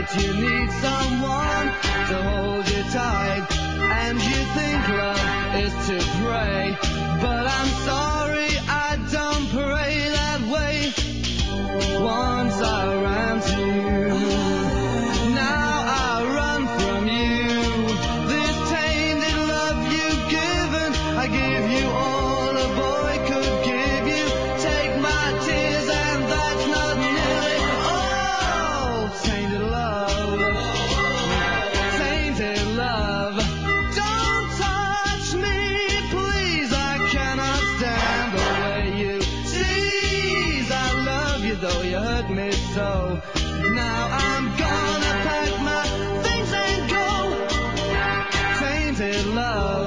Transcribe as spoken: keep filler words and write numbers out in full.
that you need someone to hold you tight, and you think love is to pray, but I'm sorry, I don't pray that way. Once I ran to you, now I run from you. This tainted love you've given, I give you all a boy could give you. Take my tears and that's not nearly all. Tainted love, tainted love. Don't touch me, please, I cannot stand the way you tease. I love you though you hurt me so. Now I'm gonna pack my things and go. Tainted love.